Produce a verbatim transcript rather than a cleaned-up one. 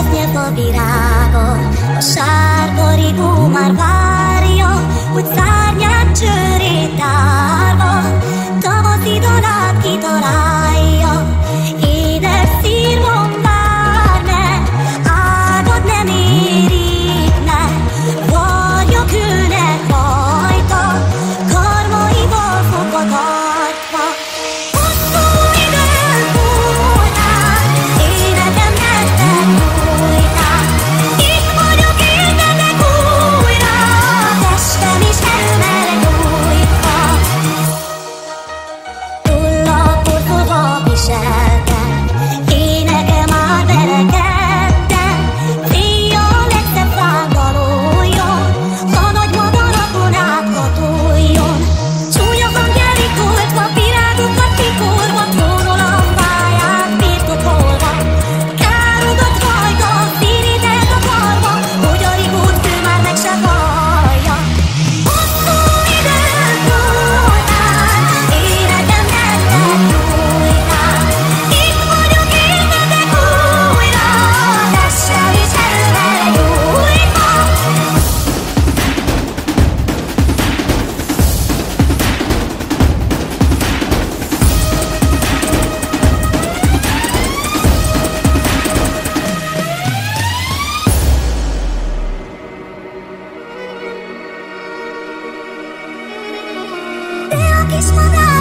a virágot, a sárga rigó már várja, hogy szárnyát csőrét tárva, tavaszi dalát kitalálja. Édes szírmom várne, ágad nem érítne, varjak ülnek rajta, karmaival fogva tartva. Hosszú időn múltán, énekem nektek nyújtán, itt vagyok értetek újra, testem is elmer gyújtva. Tollakor fogva viseltem, énekem már verekedtem, félj a legszebb vándalójon, a nagy madarakon áthatoljon. Csúnya hangjel ikoltva, virágokat kikorva, trónol a fáját birtokolva. Károdat hajta, színített a karba, hogy a rigót ő már meg se hallja. Hosszú időn múltán, énekem nektek nyújtán, itt vagyok értetek újra, testem is elmer gyújtva. Te a kis madár